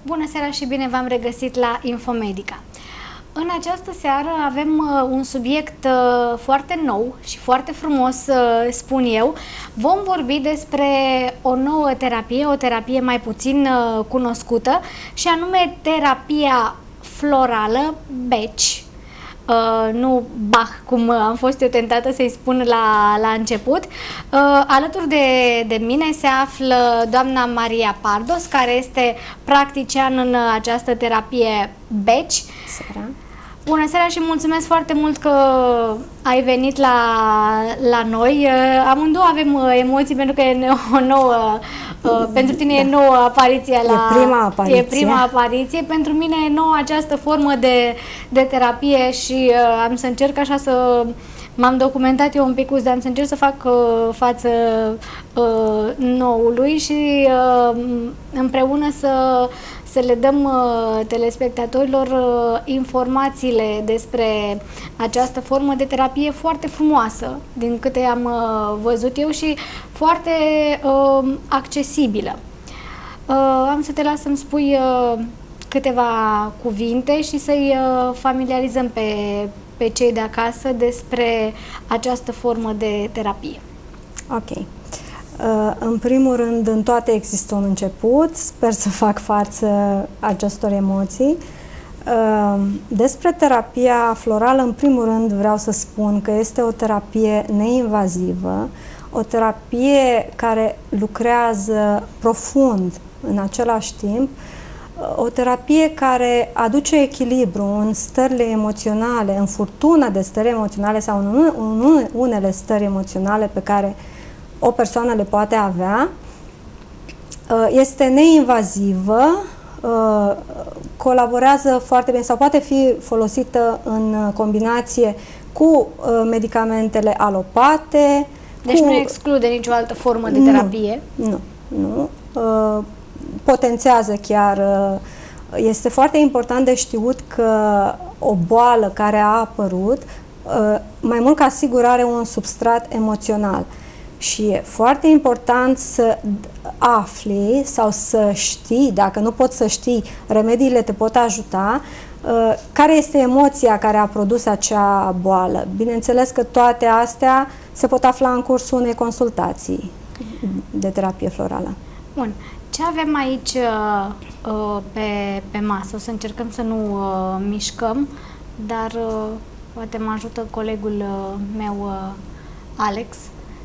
Bună seara și bine v-am regăsit la Infomedica. În această seară avem un subiect foarte nou și foarte frumos, spun eu. Vom vorbi despre o nouă terapie, o terapie mai puțin cunoscută, și anume terapia florală Beci. Nu Bach, cum am fost eu tentată să-i spun la început. Alături de mine se află doamna Maria Pardos, care este practician în această terapie Beci. Seara. Bună seara și mulțumesc foarte mult că ai venit la noi. Amândouă avem emoții pentru că e o nouă, pentru tine e nouă apariția e prima apariție. Pentru mine e nouă această formă de terapie și am să încerc așa să... M-am documentat eu un pic, dar am să încerc să fac față noului și împreună să le dăm telespectatorilor informațiile despre această formă de terapie foarte frumoasă, din câte am văzut eu, și foarte accesibilă. Am să te las să-mi spui câteva cuvinte și să-i familiarizăm pe cei de acasă despre această formă de terapie. Ok. În primul rând, în toate există un început. Sper să fac față acestor emoții. Despre terapia florală, în primul rând, vreau să spun că este o terapie neinvazivă, o terapie care lucrează profund în același timp, o terapie care aduce echilibru în stările emoționale, în furtuna de stări emoționale sau în unele stări emoționale pe care o persoană le poate avea. Este neinvazivă, colaborează foarte bine sau poate fi folosită în combinație cu medicamentele alopate. Deci nu exclude nicio altă formă de terapie? Nu. Potențează chiar. Este foarte important de știut că o boală care a apărut, mai mult ca sigur, are un substrat emoțional. Și e foarte important să afli sau să știi, dacă nu poți să știi, remediile te pot ajuta, care este emoția care a produs acea boală. Bineînțeles că toate astea se pot afla în cursul unei consultații de terapie florală. Bun. Ce avem aici pe masă? O să încercăm să nu mișcăm, dar poate mă ajută colegul meu, Alex,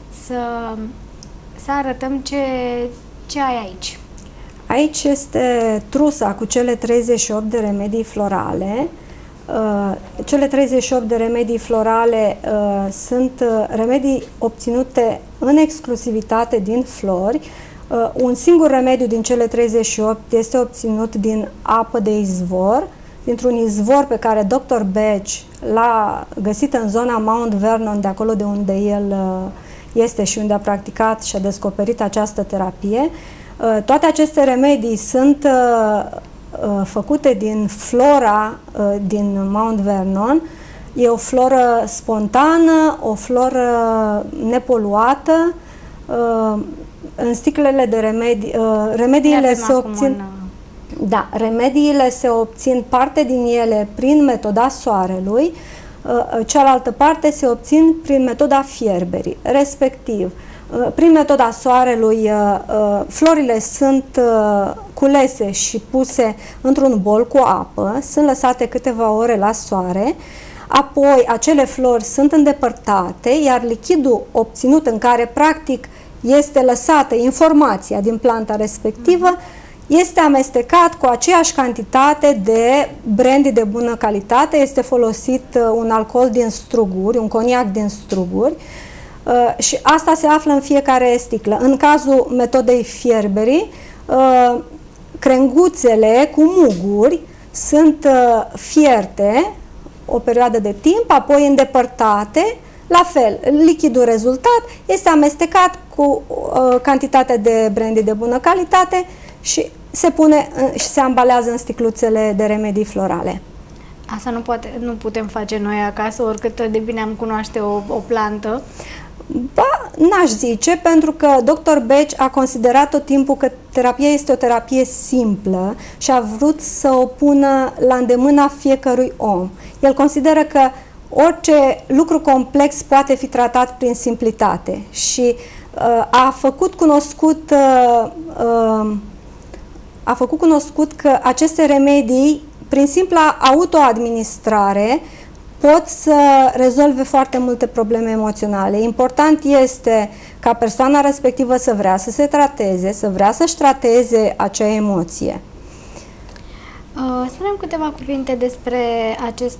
să arătăm ce ai aici. Aici este trusa cu cele 38 de remedii florale. Cele 38 de remedii florale sunt remedii obținute în exclusivitate din flori. Un singur remediu din cele 38 este obținut din apă de izvor, dintr-un izvor pe care Dr. Beci l-a găsit în zona Mount Vernon, de acolo de unde el este și unde a practicat și a descoperit această terapie. Toate aceste remedii sunt făcute din flora din Mount Vernon. E o floră spontană, o floră nepoluată. În sticlele de remedii, remediile se obțin... Da, remediile se obțin, parte din ele prin metoda soarelui, cealaltă parte se obțin prin metoda fierberii, respectiv prin metoda soarelui florile sunt culese și puse într-un bol cu apă, sunt lăsate câteva ore la soare, apoi acele flori sunt îndepărtate, iar lichidul obținut, în care practic este lăsată informația din planta respectivă, este amestecat cu aceeași cantitate de brandy de bună calitate. Este folosit un alcool din struguri, un coniac din struguri, și asta se află în fiecare sticlă. În cazul metodei fierberii, crenguțele cu muguri sunt fierte o perioadă de timp, apoi îndepărtate. La fel, lichidul rezultat este amestecat cu cantitatea de brandy de bună calitate și se pune și se ambalează în sticluțele de remedii florale. Asta nu putem face noi acasă, oricât de bine am cunoaște o plantă. Ba, n-aș zice, pentru că dr. Beci a considerat tot timpul că terapia este o terapie simplă și a vrut să o pună la îndemâna fiecărui om. El consideră că orice lucru complex poate fi tratat prin simplitate și a făcut cunoscut că aceste remedii, prin simpla autoadministrare, pot să rezolve foarte multe probleme emoționale. Important este ca persoana respectivă să vrea să se trateze, să vrea să-și trateze acea emoție. Spunem câteva cuvinte despre acest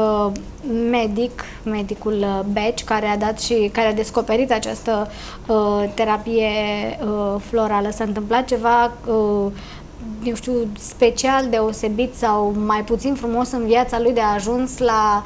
medicul Beci, care a dat și care a descoperit această terapie florală. S-a întâmplat ceva eu știu, special, deosebit sau mai puțin frumos în viața lui de a ajuns la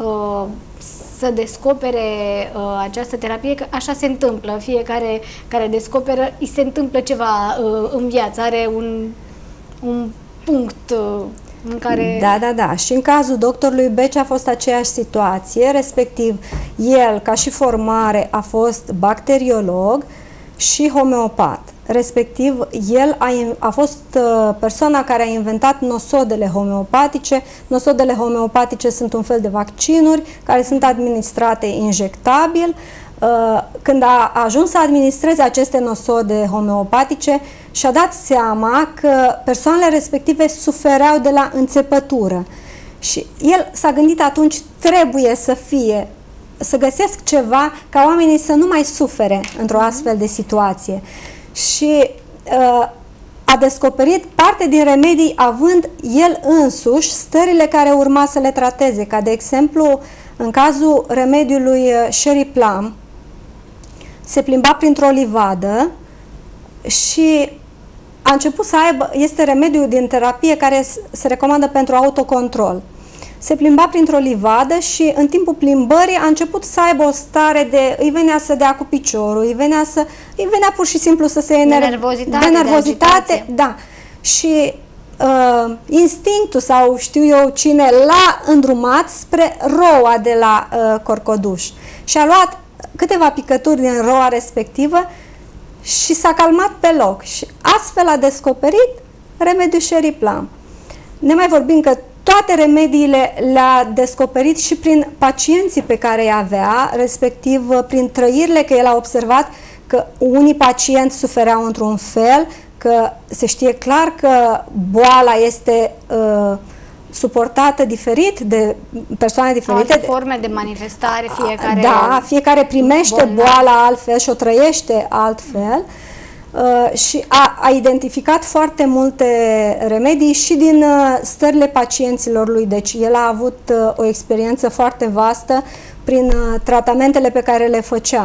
să descopere această terapie, că așa se întâmplă. Fiecare care descoperă, îi se întâmplă ceva în viață, are un punct în care... Da. Și în cazul doctorului Beci a fost aceeași situație, respectiv el, ca și formare, a fost bacteriolog și homeopat. Respectiv, el a fost persoana care a inventat nosodele homeopatice. Nosodele homeopatice sunt un fel de vaccinuri care sunt administrate injectabil. Când a ajuns să administreze aceste nosode homeopatice, și-a dat seama că persoanele respective sufereau de la înțepătură. Și el s-a gândit atunci, trebuie să găsesc ceva ca oamenii să nu mai sufere într-o astfel de situație. Și a descoperit parte din remedii având el însuși stările care urma să le trateze, ca de exemplu în cazul remediului Sherry Plum, se plimba printr-o livadă și a început să aibă, este remediul din terapie care se recomandă pentru autocontrol. Se plimba printr-o livadă și în timpul plimbării a început să aibă o stare de, îi venea să dea cu piciorul, îi venea pur și simplu să se de nervozitate, da. Și instinctul sau știu eu cine l-a îndrumat spre roa de la corcoduș. Și a luat câteva picături din roa respectivă și s-a calmat pe loc. Și astfel a descoperit remediul Sherry Plum. Ne mai vorbim că toate remediile le-a descoperit și prin pacienții pe care îi avea, respectiv prin trăirile, că el a observat că unii pacienți sufereau într-un fel, că se știe clar că boala este suportată diferit de persoane diferite. Alte forme de manifestare, fiecare... Da, fiecare primește boala altfel și o trăiește altfel. Și a identificat foarte multe remedii și din stările pacienților lui. Deci el a avut o experiență foarte vastă prin tratamentele pe care le făcea.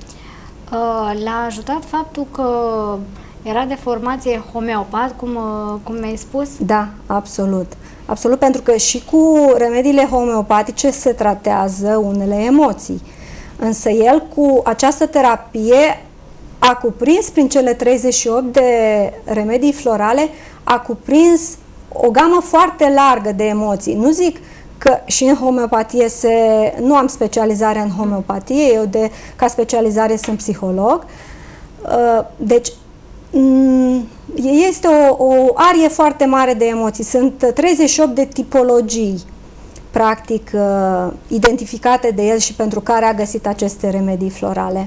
L-a ajutat faptul că era de formație homeopat, cum mi-ai spus? Da, absolut. Absolut, pentru că și cu remediile homeopatice se tratează unele emoții. Însă el cu această terapie a cuprins prin cele 38 de remedii florale, a cuprins o gamă foarte largă de emoții. Nu zic că și în homeopatie nu am specializare în homeopatie, eu ca specializare sunt psiholog. Deci este o arie foarte mare de emoții. Sunt 38 de tipologii practic identificate de el și pentru care a găsit aceste remedii florale.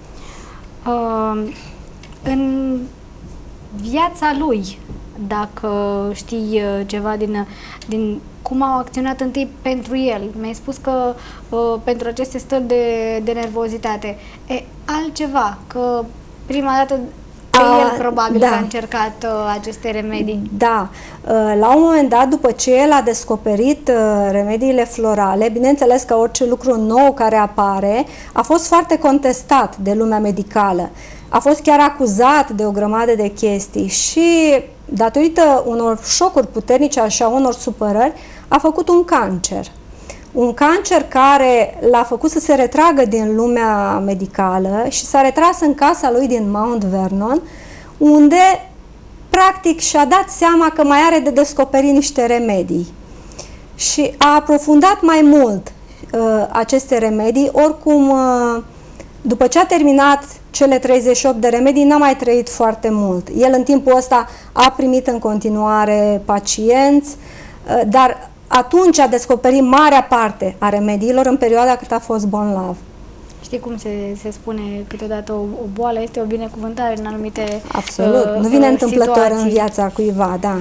În viața lui, dacă știi ceva din cum au acționat întâi pentru el, mi-ai spus că pentru aceste stări de nervozitate, altceva, că prima dată pe el probabil că a încercat aceste remedii. Da, la un moment dat, după ce el a descoperit remediile florale, bineînțeles că orice lucru nou care apare a fost foarte contestat de lumea medicală. A fost chiar acuzat de o grămadă de chestii și, datorită unor șocuri puternice, așa, unor supărări, a făcut un cancer. Un cancer care l-a făcut să se retragă din lumea medicală și s-a retras în casa lui din Mount Vernon, unde practic și-a dat seama că mai are de descoperit niște remedii. Și a aprofundat mai mult aceste remedii, oricum După ce a terminat cele 38 de remedii, n-a mai trăit foarte mult. El în timpul ăsta a primit în continuare pacienți, dar atunci a descoperit marea parte a remediilor în perioada cât a fost bolnav. Știi cum se spune câteodată, o boală este o binecuvântare în anumite Absolut, nu vine întâmplător situații. în viața cuiva, da.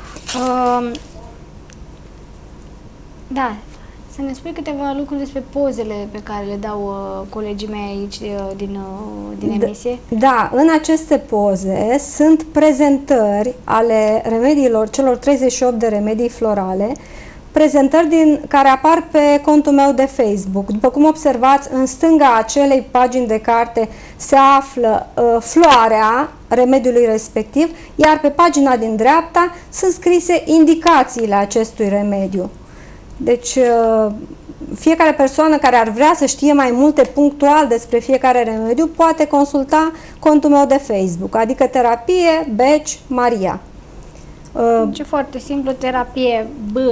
Da, să ne spui câteva lucruri despre pozele pe care le dau colegii mei aici din emisie. Da, în aceste poze sunt prezentări ale remediilor, celor 38 de remedii florale, prezentări care apar pe contul meu de Facebook. După cum observați, în stânga acelei pagini de carte se află floarea remediului respectiv, iar pe pagina din dreapta sunt scrise indicațiile acestui remediu. Deci, fiecare persoană care ar vrea să știe mai multe punctual despre fiecare remediu poate consulta contul meu de Facebook, adică Terapie Beci Maria. Ce foarte simplu, terapie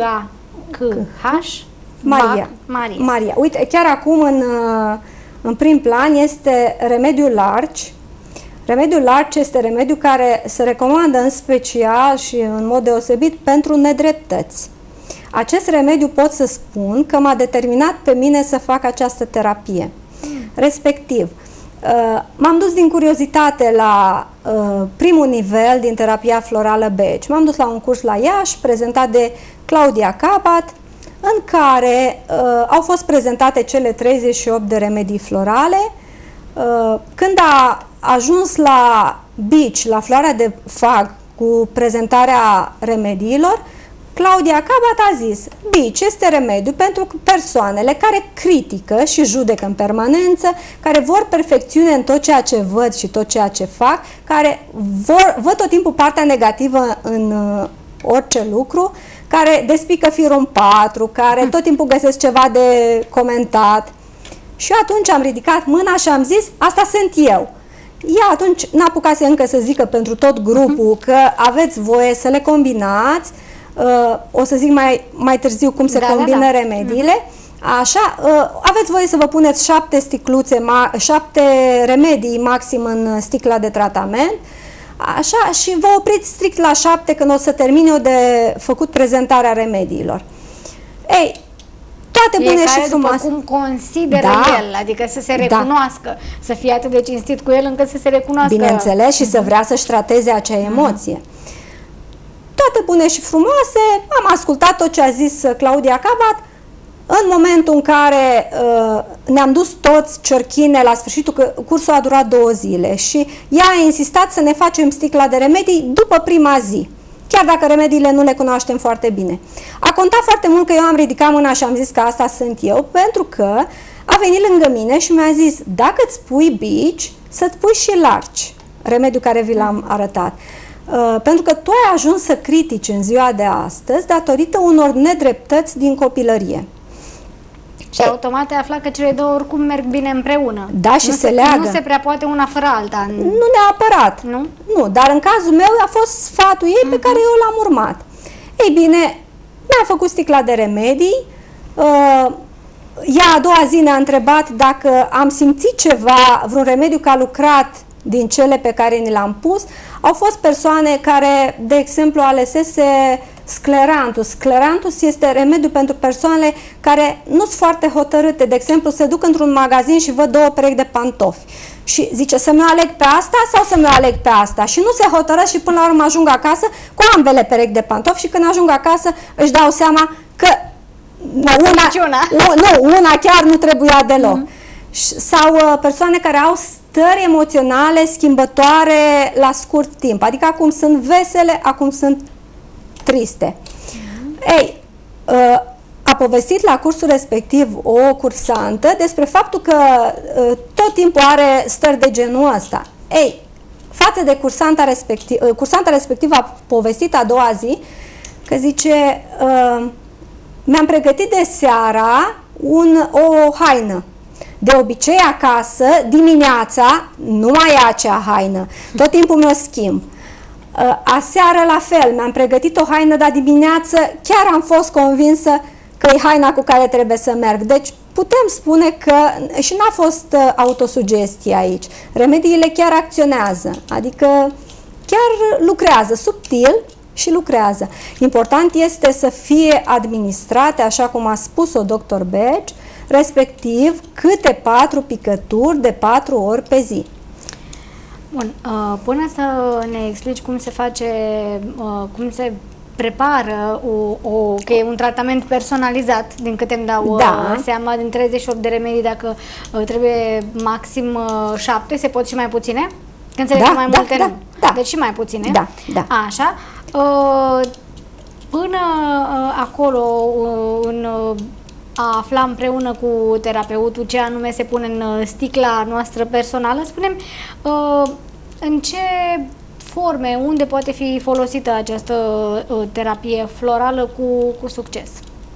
B-A-C-H Maria. Maria. Uite, chiar acum în prim plan este remediul larci. Remediul larci este remediu care se recomandă în special și în mod deosebit pentru nedreptăți. Acest remediu pot să spun că m-a determinat pe mine să fac această terapie. Respectiv, m-am dus din curiozitate la primul nivel din terapia florală Beci. M-am dus la un curs la Iași, prezentat de Claudia Cabat, în care au fost prezentate cele 38 de remedii florale. Când a ajuns la Bici, la floarea de fag, cu prezentarea remediilor, Claudia Cabat a zis: Bici este remediu pentru persoanele care critică și judecă în permanență, care vor perfecțiune în tot ceea ce văd și tot ceea ce fac, care văd tot timpul partea negativă în orice lucru, care despică firul în patru, care tot timpul găsesc ceva de comentat. Și atunci am ridicat mâna și am zis: asta sunt eu. Ea atunci n-a apucase încă să zică pentru tot grupul că aveți voie să le combinați. O să zic mai târziu cum se combină remediile. Așa, aveți voie să vă puneți 7 sticluțe, 7 remedii maxim în sticla de tratament. Așa, și vă opriți strict la 7 când o să termin eu de făcut prezentarea remediilor. Ei, toate bune și frumoase. După cum consideră el, adică să se recunoască, să fie atât de cinstit cu el încât să se recunoască. Bineînțeles, și să vrea să-și trateze acea emoție. Toate bune și frumoase, am ascultat tot ce a zis Claudia Cabat. În momentul în care ne-am dus toți ciorchine la sfârșitul, că cursul a durat 2 zile și ea a insistat să ne facem sticla de remedii după prima zi, chiar dacă remediile nu le cunoaștem foarte bine. A contat foarte mult că eu am ridicat mâna și am zis că asta sunt eu, pentru că a venit lângă mine și mi-a zis: dacă îți pui bici, să-ți pui și larci, remediul care vi l-am arătat. Pentru că tu ai ajuns să critici în ziua de astăzi datorită unor nedreptăți din copilărie. Și automat ai aflat că cele două oricum merg bine împreună. Da, și se leagă. Nu se prea poate una fără alta. Nu neapărat. Nu, dar în cazul meu a fost sfatul ei pe care eu l-am urmat. Ei bine, mi-a făcut sticla de remedii. Ea a doua zi ne-a întrebat dacă am simțit ceva, vreun remediu că a lucrat din cele pe care ni l-am pus. Au fost persoane care, de exemplu, alesese sclerantus. Sclerantus este remediu pentru persoanele care nu sunt foarte hotărâte. De exemplu, se duc într-un magazin și văd 2 perechi de pantofi și zice: să mi-o aleg pe asta sau să mi-o aleg pe asta? Și nu se hotărăsc și până la urmă ajung acasă cu ambele perechi de pantofi și când ajung acasă își dau seama că una chiar nu trebuia deloc. Sau persoane care au stări emoționale schimbătoare la scurt timp, adică acum sunt vesele, acum sunt triste. Ei, a povestit la cursul respectiv o cursantă despre faptul că tot timpul are stări de genul ăsta. Ei, față de cursanta respectivă a povestit a doua zi că zice: mi-am pregătit de seara o haină. De obicei acasă, dimineața, nu mai e acea haină, tot timpul mi-o schimb. Aseară la fel, mi-am pregătit o haină, dar dimineață chiar am fost convinsă că e haina cu care trebuie să merg. Deci putem spune că și n-a fost autosugestie aici. Remediile chiar acționează, adică chiar lucrează subtil și lucrează. Important este să fie administrate, așa cum a spus-o dr. Beci, respectiv câte 4 picături de 4 ori pe zi. Bun, până să ne explici cum se face, cum se prepară că e un tratament personalizat, din câte îmi dau seama, din 38 de remedii, dacă trebuie maxim 7, se pot și mai puține? Că înțeleg că mai multe nu. Deci și mai puține. Așa. Până acolo, a afla împreună cu terapeutul ce anume se pune în sticla noastră personală, spunem în ce forme, unde poate fi folosită această terapie florală cu succes?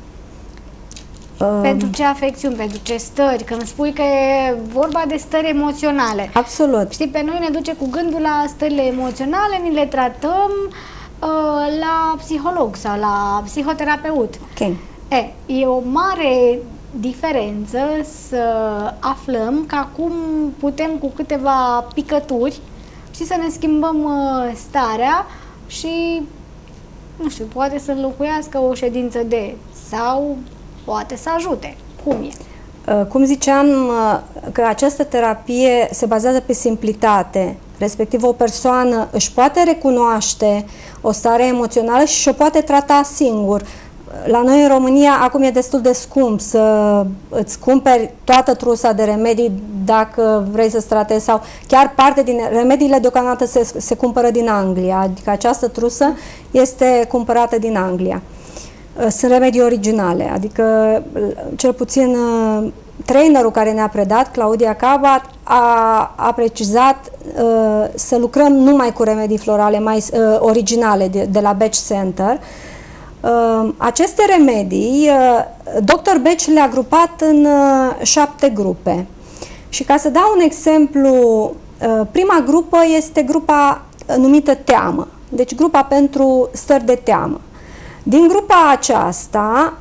Pentru ce afecțiuni, pentru ce stări? Când spui că e vorba de stări emoționale. Absolut. Știi, pe noi ne duce cu gândul la stările emoționale, ni le tratăm la psiholog sau la psihoterapeut. Ok. E o mare diferență să aflăm că acum putem cu câteva picături și să ne schimbăm starea și, nu știu, poate să înlocuiască o ședință sau poate să ajute. Cum e? Cum ziceam, că această terapie se bazează pe simplitate, respectiv o persoană își poate recunoaște o stare emoțională și o poate trata singur. La noi în România acum e destul de scump să îți cumperi toată trusa de remedii dacă vrei să-ți tratezi, sau chiar parte din remediile deocamdată se cumpără din Anglia, adică această trusă este cumpărată din Anglia. Sunt remedii originale, adică cel puțin trainerul care ne-a predat, Claudia Cabat, a precizat să lucrăm numai cu remedii florale mai originale de la Beci Center. Aceste remedii, dr. Beci le-a grupat în 7 grupe. Și ca să dau un exemplu, prima grupă este grupa numită teamă, deci grupa pentru stări de teamă. Din grupa aceasta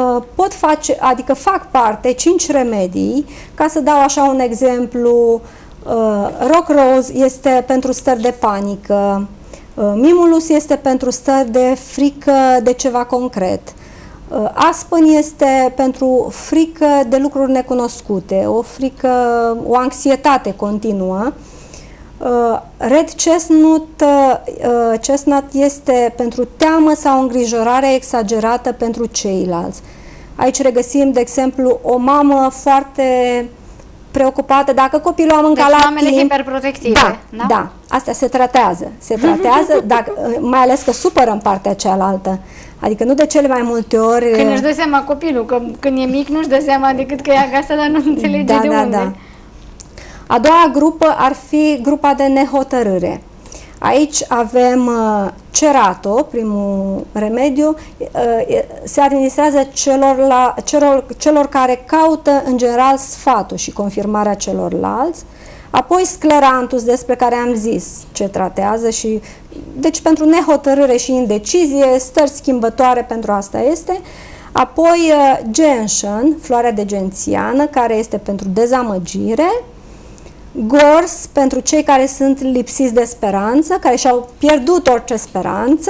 fac parte 5 remedii, ca să dau așa un exemplu, Rock Rose este pentru stări de panică, Mimulus este pentru stări de frică de ceva concret, Aspen este pentru frică de lucruri necunoscute, o anxietate continuă, Red Chestnut este pentru teamă sau îngrijorare exagerată pentru ceilalți. Aici regăsim, de exemplu, o mamă foarte preocupată dacă copilul a mâncat la mamele timp. hiperprotective. Da, astea se tratează, mai ales că supără în partea cealaltă. Adică nu de cele mai multe ori... Când își dă seama copilul, că când e mic nu-și dă seama decât că e acasă, dar nu înțelege de unde. Da. A doua grupă ar fi grupa de nehotărâre. Aici avem Cerato, primul remediu, se administrează celor care caută în general sfatul și confirmarea celorlalți. Apoi Scleranthus, despre care am zis ce tratează, și deci pentru nehotărâre și indecizie, stări schimbătoare, pentru asta este. Apoi Gentian, floarea de gențiană, care este pentru dezamăgire. Gors, pentru cei care sunt lipsiți de speranță, care și-au pierdut orice speranță.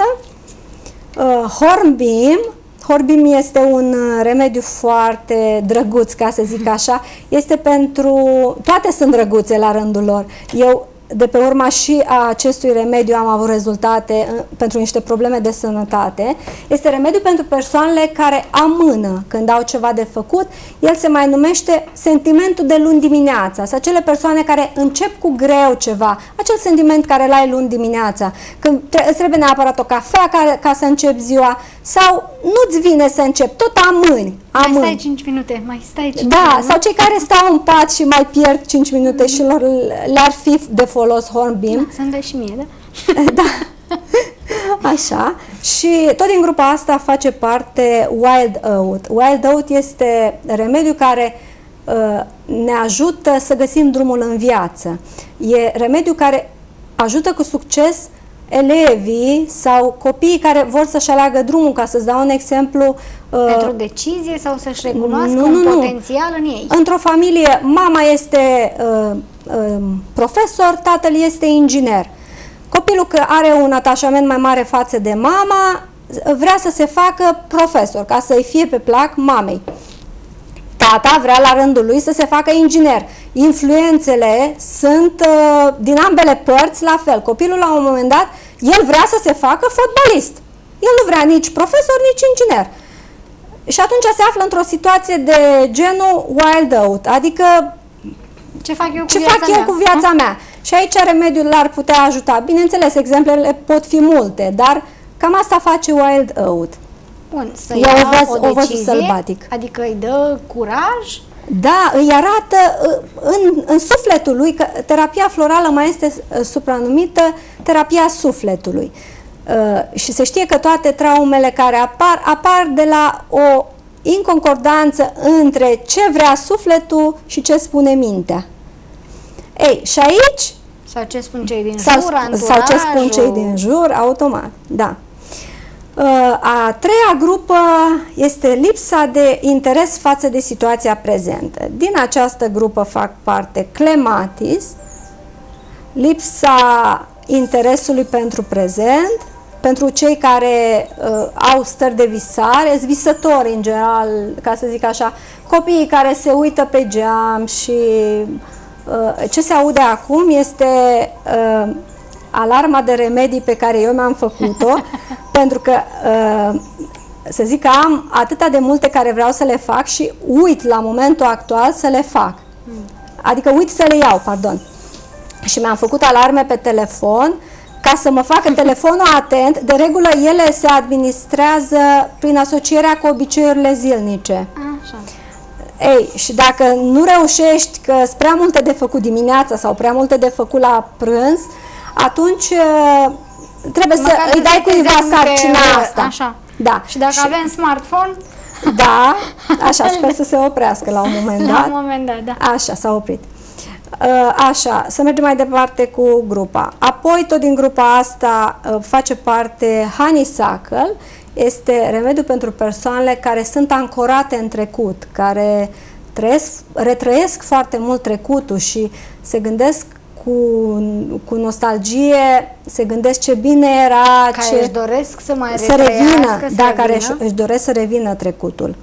Hornbeam este un remediu foarte drăguț, ca să zic așa. Este pentru... Toate sunt drăguțe la rândul lor. Eu, de pe urma și a acestui remediu, am avut rezultate pentru niște probleme de sănătate. Este remediu pentru persoanele care amână când au ceva de făcut. El se mai numește sentimentul de luni dimineața. Sau acele persoane care încep cu greu ceva. Acel sentiment care l-ai luni dimineața. Când îți trebuie neapărat o cafea ca să începi ziua. Sau nu-ți vine să începi, tot amâni. Mai stai 5 minute, mai stai 5 minute. Da, sau cei care stau în pat și mai pierd 5 minute și le-ar fi de folos Hornbeam. Să-mi dai și mie, da? Da. Așa. Și tot din grupa asta face parte Wild Oat. Wild Oat este remediu care ne ajută să găsim drumul în viață. E remediu care ajută cu succes elevii sau copiii care vor să-și aleagă drumul, ca să-ți dau un exemplu. Pentru decizie sau să-și recunoască un potențial în ei? Într-o familie, mama este profesor, tatăl este inginer. Copilul că are un atașament mai mare față de mama, vrea să se facă profesor, ca să-i fie pe plac mamei. Tata vrea la rândul lui să se facă inginer. Influențele sunt din ambele părți la fel. Copilul la un moment dat, el vrea să se facă fotbalist. El nu vrea nici profesor, nici inginer. Și atunci se află într-o situație de genul wild out, adică ce fac eu cu viața mea? Și aici remediul l-ar putea ajuta. Bineînțeles, exemplele pot fi multe, dar cam asta face wild out. Bun, să ia o decizie, sălbatic. Adică îi dă curaj? Da, îi arată în sufletul lui, că terapia florală mai este supranumită terapia sufletului. Și se știe că toate traumele care apar de la o inconcordanță între ce vrea sufletul și ce spune mintea. Ei, și aici... Sau ce spun cei din jur, sau ce spun cei din jur, automat, da. A treia grupă este lipsa de interes față de situația prezentă. Din această grupă fac parte clematis, lipsa interesului pentru prezent, pentru cei care au stări de visare, sunt visători în general, ca să zic așa, copiii care se uită pe geam și ce se aude acum este alarma de remedii pe care eu mi-am făcut-o, pentru că să zic că am atâta de multe care vreau să le fac și uit la momentul actual să le fac. Adică uit să le iau, pardon. Și mi-am făcut alarme pe telefon ca să mă facă telefonul atent. De regulă ele se administrează prin asocierea cu obiceiurile zilnice. Așa. Ei, și dacă nu reușești că sunt prea multe de făcut dimineața sau prea multe de făcut la prânz, atunci trebuie să îi dai cuiva sarcina asta. Așa. Da. Și dacă avem smartphone? Da, așa, sper să se oprească la un moment dat. La un moment dat, da. Așa, s-a oprit. Așa, să mergem mai departe cu grupa. Apoi, tot din grupa asta face parte honeysuckle, este remediu pentru persoanele care sunt ancorate în trecut, care retrăiesc foarte mult trecutul și se gândesc cu nostalgie, se gândesc ce bine era, care își doresc să mai revină, care își doresc să revină trecutul.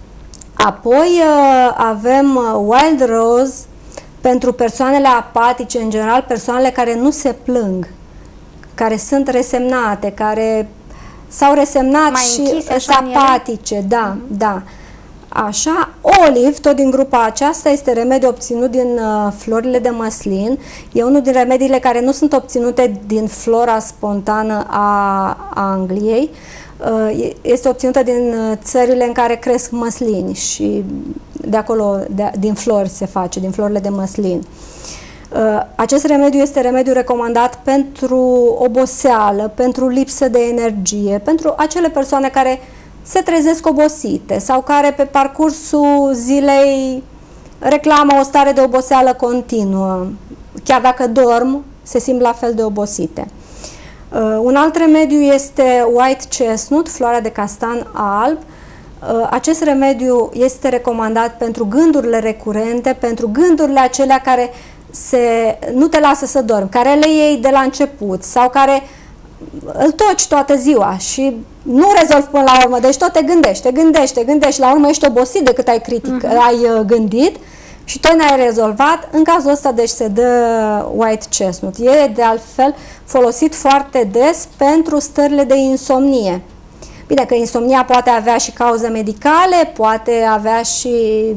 Apoi avem Wild Rose pentru persoanele apatice, în general persoanele care nu se plâng, care sunt resemnate, care s-au resemnat și sunt apatice, da, da. Așa, Olive, tot din grupa aceasta, este remediu obținut din florile de măslin. E unul din remediile care nu sunt obținute din flora spontană a Angliei. Este obținută din țările în care cresc măslini și de acolo, din flori se face, din florile de măslin. Acest remediu este remediu recomandat pentru oboseală, pentru lipsă de energie, pentru acele persoane care se trezesc obosite sau care pe parcursul zilei reclamă o stare de oboseală continuă. Chiar dacă dorm, se simt la fel de obosite. Un alt remediu este White Chestnut, floarea de castan alb. Acest remediu este recomandat pentru gândurile recurente, pentru gândurile acelea care nu te lasă să dormi, care le iei de la început sau care îl toci toată ziua și nu rezolvi până la urmă, deci tot te gândești, la urmă ești obosit de cât ai ai gândit și tot n-ai rezolvat. În cazul ăsta, deci se dă White Chestnut. E de altfel folosit foarte des pentru stările de insomnie. Bine, că insomnia poate avea și cauze medicale, poate avea și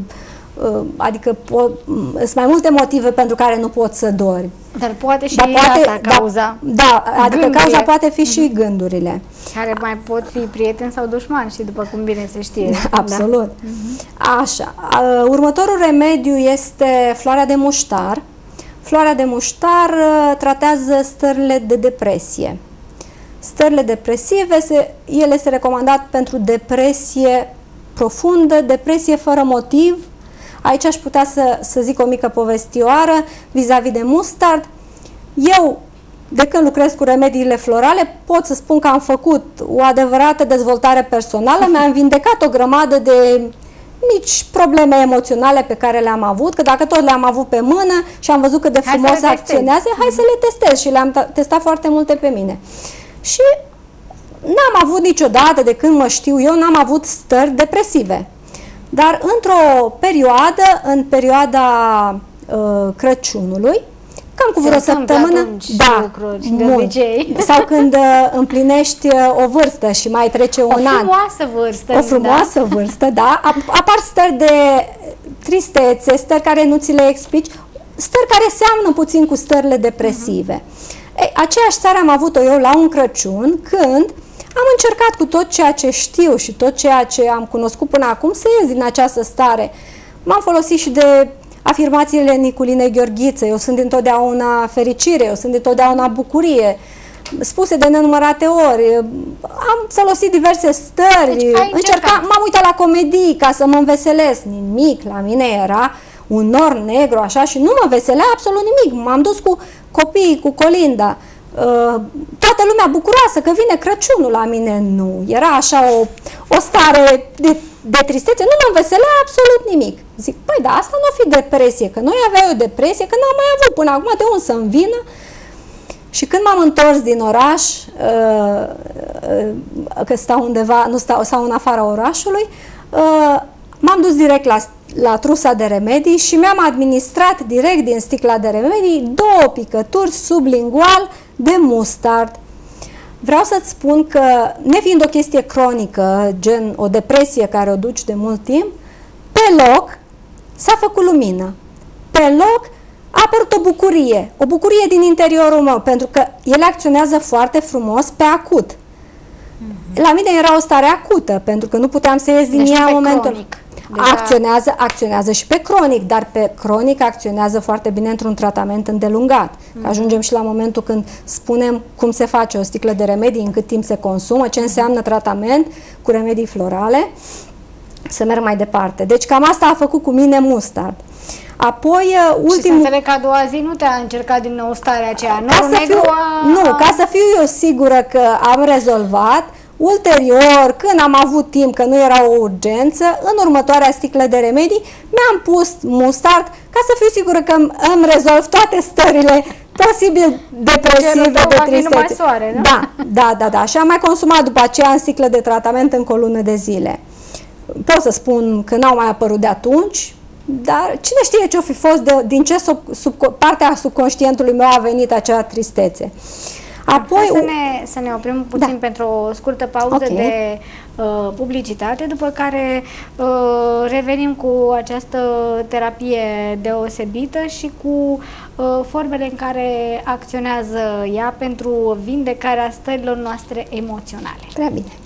adică sunt mai multe motive pentru care nu poți să dormi. Dar poate și asta cauza. Da, adică cauza poate fi și gândurile. Care mai pot fi prieteni sau dușmani, și după cum bine se știe. Absolut. Da? Așa. Următorul remediu este floarea de muștar. Floarea de muștar tratează stările de depresie. Stările depresive, ele este recomandat pentru depresie profundă, depresie fără motiv. Aici aș putea să zic o mică povestioară vis-a-vis de mustard. Eu de când lucrez cu remediile florale, pot să spun că am făcut o adevărată dezvoltare personală, mi-am vindecat o grămadă de mici probleme emoționale pe care le-am avut, că dacă tot le-am avut pe mână și am văzut cât de frumos acționează, hai să le testez și le-am testat foarte multe pe mine. Și n-am avut niciodată, de când mă știu eu, n-am avut stări depresive. Dar într-o perioadă, în perioada Crăciunului, cam cu vreo săptămână, da, mult, sau când împlinești o vârstă și mai trece un an. O frumoasă vârstă. O frumoasă vârstă, da. Apar stări de tristețe, stări care nu ți le explici, stări care seamănă puțin cu stările depresive. Ei, aceeași stare am avut-o eu la un Crăciun, când am încercat cu tot ceea ce știu și tot ceea ce am cunoscut până acum să ies din această stare. M-am folosit și de afirmațiile Niculinei Gheorghiță, eu sunt întotdeauna fericire, eu sunt întotdeauna bucurie, spuse de nenumărate ori. Am folosit diverse stări, deci m-am uitat la comedii ca să mă înveselesc. Nimic, la mine era un nor negru așa și nu mă veselea absolut nimic. M-am dus cu copiii, cu colinda. Toată lumea bucuroasă că vine Crăciunul, la mine nu. Era așa o stare de tristețe, nu mă înveselea absolut nimic. Zic, păi da, asta nu o fi depresie, că noi aveai o depresie, că n-am mai avut până acum, de unde să-mi vină. Și când m-am întors din oraș, că stau undeva, nu stau în afara orașului, m-am dus direct la trusa de remedii și mi-am administrat direct din sticla de remedii 2 picături sublingual de mustard. Vreau să-ți spun că, nefiind o chestie cronică, gen o depresie care o duci de mult timp, pe loc s-a făcut lumină. Pe loc a apărut o bucurie din interiorul meu, pentru că ele acționează foarte frumos pe acut. La mine era o stare acută, pentru că nu puteam să ies din ea în momentul. Acționează și pe cronic, dar pe cronic acționează foarte bine într-un tratament îndelungat. Ajungem și la momentul când spunem cum se face o sticlă de remedii, în cât timp se consumă, ce înseamnă tratament cu remedii florale, să merg mai departe. Deci cam asta a făcut cu mine mustard. Apoi, ultimul... Și să înțeleg că a doua zi nu te-a încercat din nou starea aceea. Ca să fiu eu sigură că am rezolvat, ulterior, când am avut timp, că nu era o urgență, în următoarea sticlă de remedii, mi-am pus mustard ca să fiu sigură că îmi rezolv toate stările posibil depresive, de tristețe. Soare, da. Și am mai consumat după aceea în sticlă de tratament încă o lună de zile. Pot să spun că n-au mai apărut de atunci, dar cine știe ce-o fi fost, din ce partea subconștientului meu a venit acea tristețe. Apoi, să ne oprim puțin pentru o scurtă pauză de publicitate, după care revenim cu această terapie deosebită și cu formele în care acționează ea pentru vindecarea stărilor noastre emoționale. Prea bine.